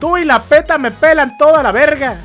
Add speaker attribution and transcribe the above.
Speaker 1: Tú y la PETA me pelan toda la verga.